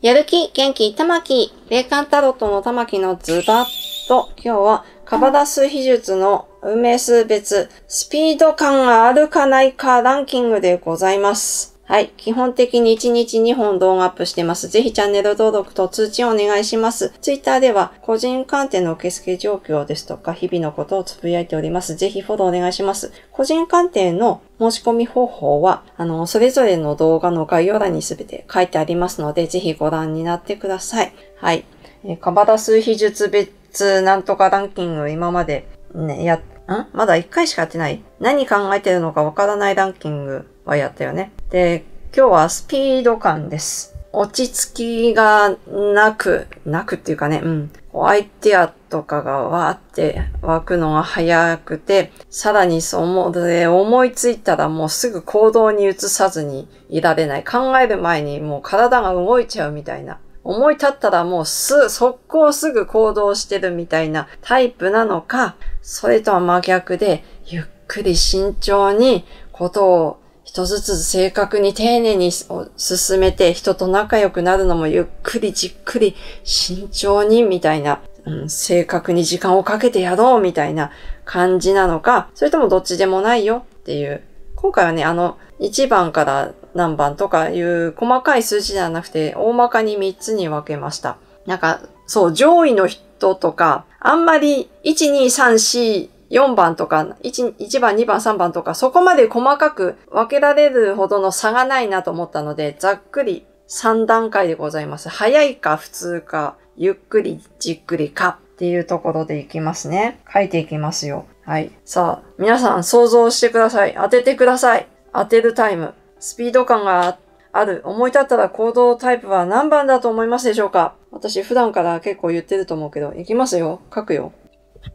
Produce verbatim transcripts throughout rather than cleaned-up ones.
やる気、元気、玉木。霊感タロットの玉木のズバッと、今日はカバダ数秘術の運命数別、スピード感があるかないかランキングでございます。はい。基本的にいちにちにほん動画アップしてます。ぜひチャンネル登録と通知をお願いします。ツイッターでは個人鑑定の受付状況ですとか日々のことをつぶやいております。ぜひフォローお願いします。個人鑑定の申し込み方法は、あの、それぞれの動画の概要欄にすべて書いてありますので、ぜひご覧になってください。はい。えー、カバダ数秘術別なんとかランキング今までね、や、んまだいっかいしかやってない。何考えてるのかわからないランキングはやったよね。で、今日はスピード感です。落ち着きがなく、なくっていうかね、うん。アイデアとかがわーって湧くのが早くて、さらにそう思うで、思いついたらもうすぐ行動に移さずにいられない。考える前にもう体が動いちゃうみたいな。思い立ったらもうす、速攻すぐ行動してるみたいなタイプなのか、それとは真逆で、ゆっくり慎重にことを一つずつ正確に丁寧に進めて人と仲良くなるのもゆっくりじっくり慎重にみたいな、うん、正確に時間をかけてやろうみたいな感じなのか、それともどっちでもないよっていう。今回はね、あの、いちばんから何番とかいう細かい数字ではなくて、大まかにみっつに分けました。なんか、そう、上位の人とか、あんまりいち、に、さん、よん、よんばんとか、1、いちばん、にばん、さんばんとか、そこまで細かく分けられるほどの差がないなと思ったので、ざっくりさんだんかいでございます。早いか普通か、ゆっくりじっくりかっていうところでいきますね。書いていきますよ。はい。さあ、皆さん想像してください。当ててください。当てるタイム。スピード感がある。思い立ったら行動タイプは何番だと思いますでしょうか？私普段から結構言ってると思うけど、いきますよ。書くよ。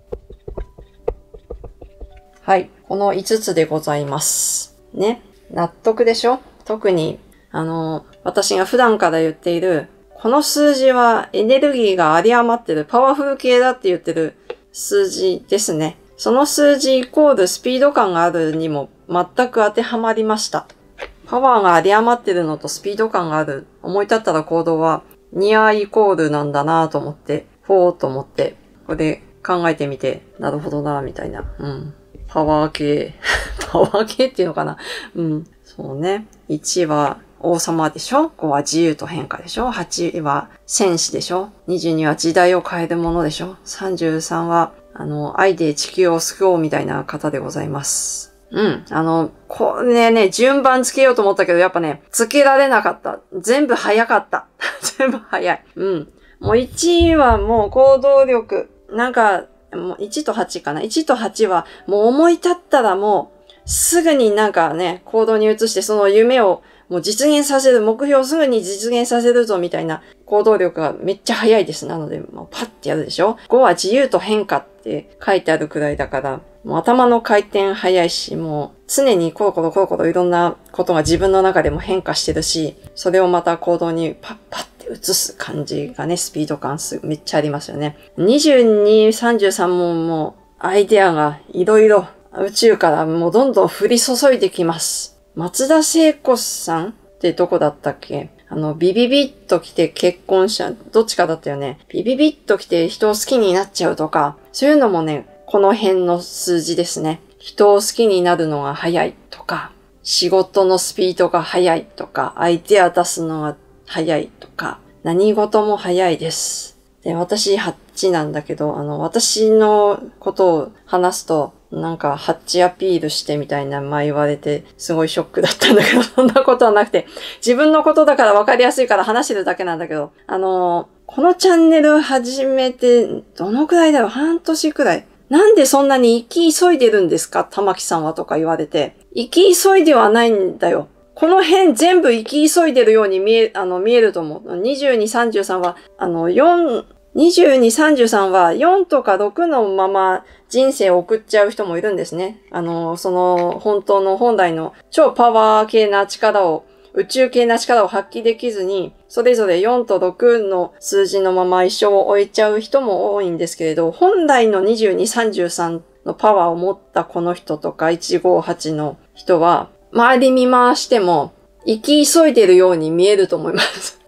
はい。このいつつでございます。ね。納得でしょ？特に、あの、私が普段から言っている、この数字はエネルギーが有り余ってる、パワフル系だって言ってる数字ですね。その数字イコールスピード感があるにも全く当てはまりました。パワーが有り余ってるのとスピード感がある。思い立ったら行動はニアイコールなんだなぁと思って、フォーと思って、これで考えてみて、なるほどなぁみたいな。うん。パワー系。パワー系っていうのかな？うん。そうね。いちは王様でしょ？ ご は自由と変化でしょ？ はち は戦士でしょ？ にじゅうに は時代を変えるものでしょ？ さんじゅうさん は、あの、愛で地球を救おうみたいな方でございます。うん。あの、これね、順番つけようと思ったけど、やっぱね、つけられなかった。全部早かった。全部早い。うん。もういちはもう行動力。なんか、もういちとはちかな。いちとはちはもう思い立ったらもうすぐになんかね、行動に移してその夢をもう実現させる、目標をすぐに実現させるぞみたいな行動力がめっちゃ早いです。なので、もうパッてやるでしょ？ ご は自由と変化って書いてあるくらいだから、もう頭の回転早いし、もう常にコロコロコロコロいろんなことが自分の中でも変化してるし、それをまた行動にパッパッて移す感じがね、スピード感すめっちゃありますよね。にじゅうに、さんじゅうさんももうアイデアがいろいろ宇宙からもうどんどん降り注いできます。松田聖子さんってどこだったっけ？あの、ビビビッと来て結婚した、どっちかだったよね。ビビビッと来て人を好きになっちゃうとか、そういうのもね、この辺の数字ですね。人を好きになるのが早いとか、仕事のスピードが早いとか、アイデア出すのが早いとか、何事も早いです。で、私はちなんだけど、あの、私のことを話すと、なんか、ハッチアピールしてみたいな前言われて、すごいショックだったんだけど、そんなことはなくて、自分のことだから分かりやすいから話してるだけなんだけど、あの、このチャンネル始めて、どのくらいだろう？半年くらい。なんでそんなに生き急いでるんですか？玉木さんはとか言われて。生き急いではないんだよ。この辺全部生き急いでるように見え、あの、見えると思う。にじゅうに、さんじゅうさんは、あの、よん、にじゅうに、さんじゅうさんはよんとかろくのまま人生を送っちゃう人もいるんですね。あの、その本当の本来の超パワー系な力を、宇宙系な力を発揮できずに、それぞれよんとろくの数字のまま一生を終えちゃう人も多いんですけれど、本来のにじゅうに、さんじゅうさんのパワーを持ったこの人とかいちごはちの人は、周り見回しても生き急いでるように見えると思います。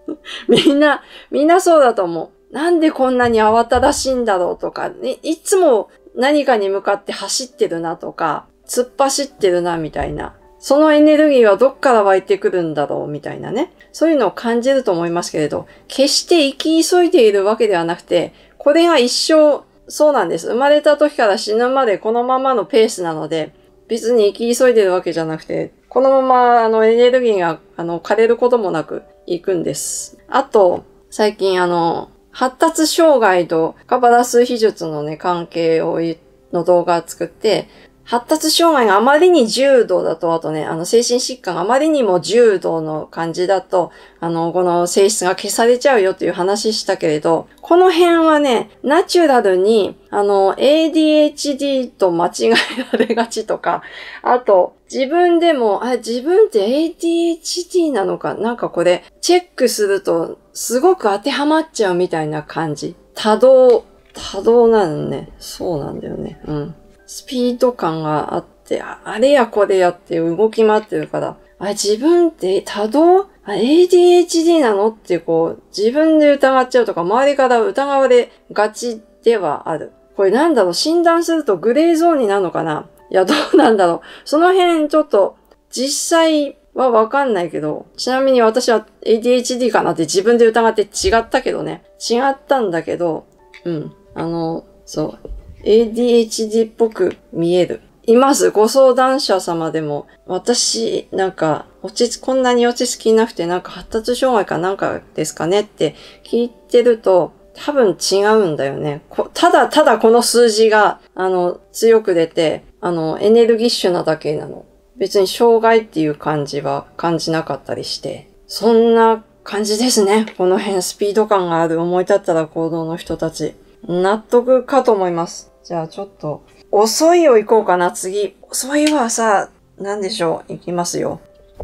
みんな、みんなそうだと思う。なんでこんなに慌ただしいんだろうとか、い、いつも何かに向かって走ってるなとか、突っ走ってるなみたいな。そのエネルギーはどっから湧いてくるんだろうみたいなね。そういうのを感じると思いますけれど、決して生き急いでいるわけではなくて、これが一生、そうなんです。生まれた時から死ぬまでこのままのペースなので、別に生き急いでるわけじゃなくて、このままあのエネルギーがあの枯れることもなくいくんです。あと、最近あの、発達障害とカバラ数秘術のね、関係を、の動画を作って、発達障害があまりに重度だと、あとね、あの、精神疾患があまりにも重度の感じだと、あの、この性質が消されちゃうよっていう話したけれど、この辺はね、ナチュラルに、あの、エーディーエイチディー と間違えられがちとか、あと、自分でも、あ、自分って エーディーエイチディー なのか、なんかこれ、チェックすると、すごく当てはまっちゃうみたいな感じ。多動、多動なのね。そうなんだよね。うん。スピード感があって、ああれやこれやって動き回ってるから、あれ自分って多動あ エーディーエイチディー なのってこう、自分で疑っちゃうとか、周りから疑われがちではある。これなんだろう、診断するとグレーゾーンになるのかないや、どうなんだろう。その辺ちょっと、実際はわかんないけど、ちなみに私は エーディーエイチディー かなって自分で疑って違ったけどね。違ったんだけど、うん。あの、そう。エーディーエイチディー っぽく見える。います。ご相談者様でも、私、なんか、落ち着、こんなに落ち着きなくて、なんか発達障害かなんかですかねって聞いてると、多分違うんだよね。ただただこの数字が、あの、強く出て、あの、エネルギッシュなだけなの。別に障害っていう感じは感じなかったりして。そんな感じですね。この辺スピード感がある思い立ったら行動の人たち。納得かと思います。じゃあちょっと、遅いを行こうかな、次。遅いはさ、なんでしょう。行きますよ。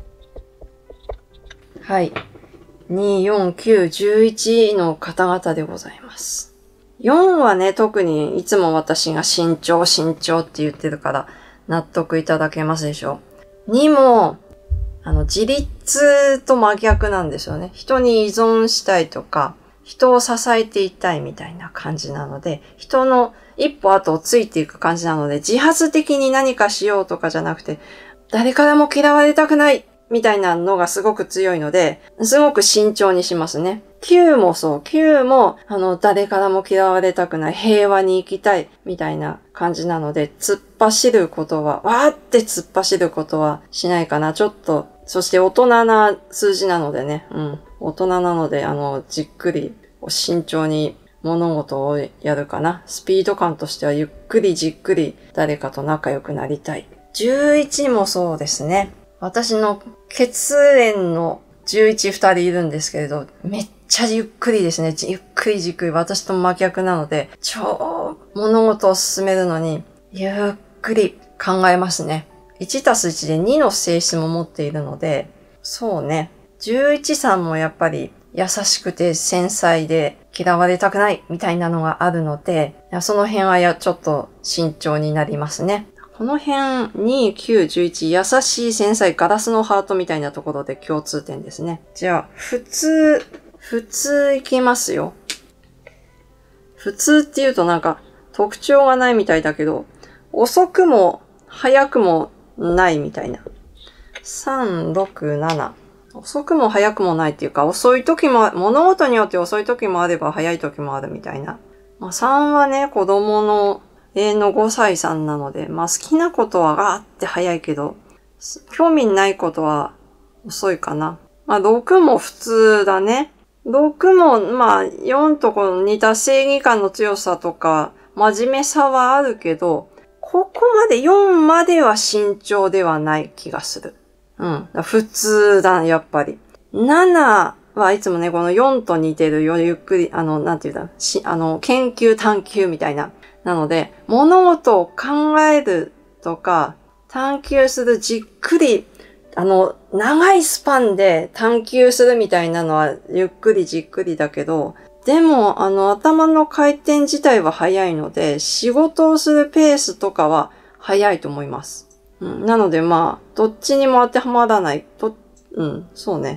はい。に、よん、きゅう、じゅういちの方々でございます。よんはね、特にいつも私が慎重、慎重って言ってるから納得いただけますでしょう。にも、あの、自立と真逆なんですよね。人に依存したいとか、人を支えていたいみたいな感じなので、人の一歩後をついていく感じなので、自発的に何かしようとかじゃなくて、誰からも嫌われたくないみたいなのがすごく強いので、すごく慎重にしますね。きゅうもそう。きゅうも、あの、誰からも嫌われたくない、平和に生きたいみたいな感じなので、突っ走ることは、わーって突っ走ることはしないかな。ちょっと、そして大人な数字なのでね、うん。大人なので、あの、じっくり、慎重に物事をやるかな。スピード感としてはゆっくりじっくり誰かと仲良くなりたい。じゅういちもそうですね。私の血縁のじゅういち、ふたりいるんですけれど、めっちゃゆっくりですね。ゆっくりじっくり。私と真逆なので、超物事を進めるのに、ゆっくり考えますね。いちたすいちでにの性質も持っているので、そうね。じゅういちさんもやっぱり優しくて繊細で嫌われたくないみたいなのがあるので、その辺はやちょっと慎重になりますね。この辺、に、きゅう、じゅういち、優しい繊細、ガラスのハートみたいなところで共通点ですね。じゃあ、普通、普通いきますよ。普通って言うとなんか特徴がないみたいだけど、遅くも早くもないみたいな。さん、ろく、なな。遅くも早くもないっていうか、遅い時も、物事によって遅い時もあれば早い時もあるみたいな。まあ、さんはね、子供の永遠のごさいさんなので、まあ好きなことはガーって早いけど、興味ないことは遅いかな。まあろくも普通だね。ろくもまあよんとこの似た正義感の強さとか真面目さはあるけど、ここまでよんまでは慎重ではない気がする。うん。普通だ、やっぱり。ななはいつもね、このよんと似てるよ、ゆっくり、あの、なんていうんだ、し、あの、研究探求みたいな。なので、物事を考えるとか、探求する、じっくり、あの、長いスパンで探求するみたいなのは、ゆっくりじっくりだけど、でも、あの、頭の回転自体は早いので、仕事をするペースとかは早いと思います。うん、なので、まあ、どっちにも当てはまらない。と、うん、そうね。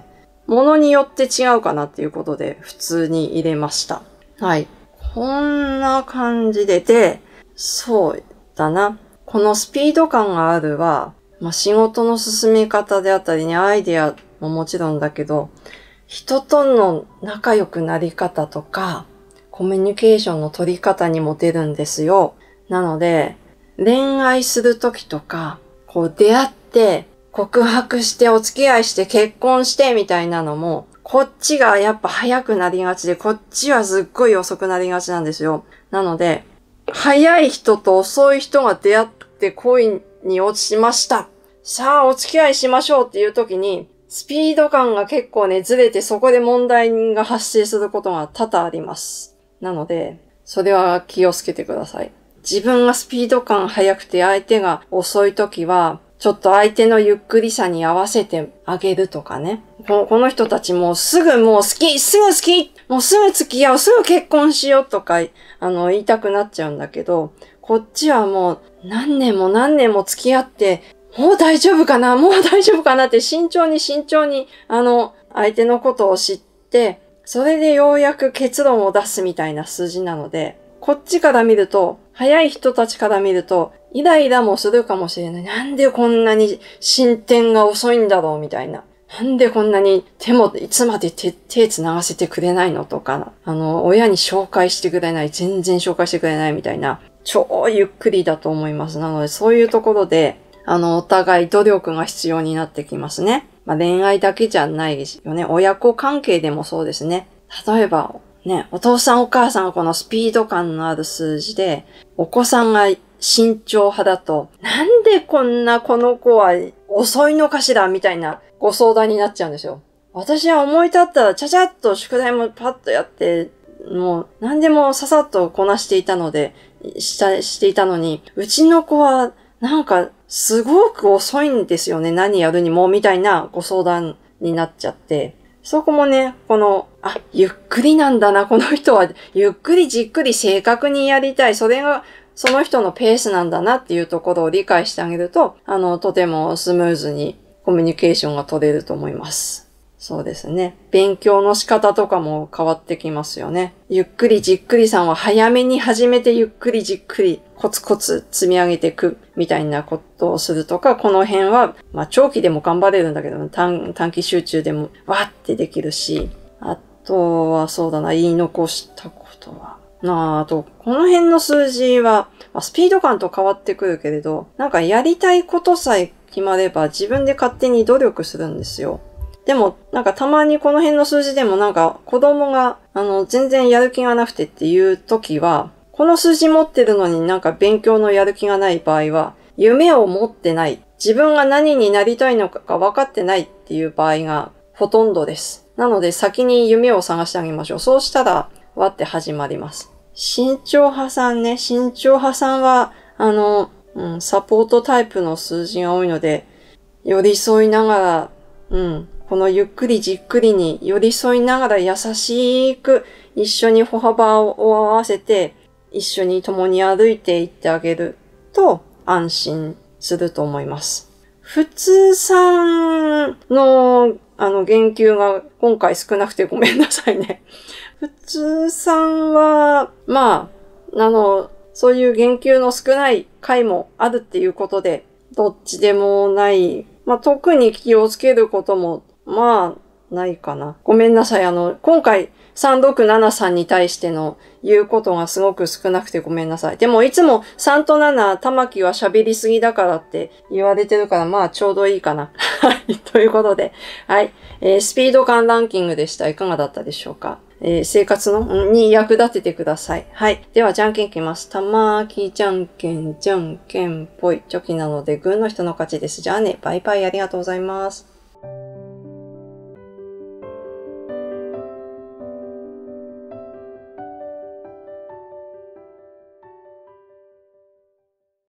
ものによって違うかなっていうことで普通に入れました。はい。こんな感じで、で、そうだな。このスピード感があるは、まあ、仕事の進め方であったりね、アイデアももちろんだけど、人との仲良くなり方とか、コミュニケーションの取り方にも出るんですよ。なので、恋愛するときとか、こう出会って、告白してお付き合いして結婚してみたいなのも、こっちがやっぱ早くなりがちで、こっちはすっごい遅くなりがちなんですよ。なので、早い人と遅い人が出会って恋に落ちました。さあ、お付き合いしましょうっていう時に、スピード感が結構ね、ずれてそこで問題が発生することが多々あります。なので、それは気をつけてください。自分がスピード感速くて相手が遅い時は、ちょっと相手のゆっくりさに合わせてあげるとかね。この人たちもうすぐもう好き、すぐ好き、もうすぐ付き合う、すぐ結婚しようとか、あの、言いたくなっちゃうんだけど、こっちはもう何年も何年も付き合って、もう大丈夫かなもう大丈夫かなって慎重に慎重に、あの、相手のことを知って、それでようやく結論を出すみたいな数字なので、こっちから見ると、早い人たちから見ると、イライラもするかもしれない。なんでこんなに進展が遅いんだろうみたいな。なんでこんなに手もいつまで 手, 手繋がせてくれないのとか、あの、親に紹介してくれない、全然紹介してくれないみたいな、超ゆっくりだと思います。なので、そういうところで、あの、お互い努力が必要になってきますね。まあ、恋愛だけじゃないよね。親子関係でもそうですね。例えば、ね、お父さんお母さんがこのスピード感のある数字で、お子さんが慎重派だと、なんでこんなこの子は遅いのかしらみたいなご相談になっちゃうんですよ。私は思い立ったらちゃちゃっと宿題もパッとやって、もう何でもささっとこなしていたので、した、していたのに、うちの子はなんかすごく遅いんですよね。何やるにもみたいなご相談になっちゃって。そこもね、この、あ、ゆっくりなんだな、この人は。ゆっくりじっくり正確にやりたい。それが、その人のペースなんだなっていうところを理解してあげると、あの、とてもスムーズにコミュニケーションが取れると思います。そうですね。勉強の仕方とかも変わってきますよね。ゆっくりじっくりさんは早めに始めてゆっくりじっくりコツコツ積み上げていくみたいなことをするとか、この辺は、まあ長期でも頑張れるんだけど、短、短期集中でもわーってできるし、あとはそうだな、言い残したことは。なあ、あと、この辺の数字は、まあ、スピード感と変わってくるけれど、なんかやりたいことさえ決まれば自分で勝手に努力するんですよ。でも、なんかたまにこの辺の数字でもなんか子供が、あの、全然やる気がなくてっていう時は、この数字持ってるのになんか勉強のやる気がない場合は、夢を持ってない。自分が何になりたいのかが分かってないっていう場合がほとんどです。なので先に夢を探してあげましょう。そうしたら、わって始まります。慎重派さんね、慎重派さんは、あの、うん、サポートタイプの数字が多いので、寄り添いながら、うん、このゆっくりじっくりに寄り添いながら優しく一緒に歩幅を合わせて、一緒に共に歩いていってあげると安心すると思います。普通さんの、あの、言及が今回少なくてごめんなさいね。普通さんは、まあ、あの、そういう言及の少ない回もあるっていうことで、どっちでもない。まあ、特に気をつけることも、まあ、ないかな。ごめんなさい。あの、今回、さんろくななさんに対しての言うことがすごく少なくてごめんなさい。でもいつもさんとなな、玉木は喋りすぎだからって言われてるから、まあちょうどいいかな。はい。ということで、はい、えー。スピード感ランキングでした。いかがだったでしょうか。えー、生活のに役立ててください。はい。では、じゃんけんいきます。玉木じゃんけん、じゃんけんぽい。チョキなので、グーの人の勝ちです。じゃあね、バイバイありがとうございます。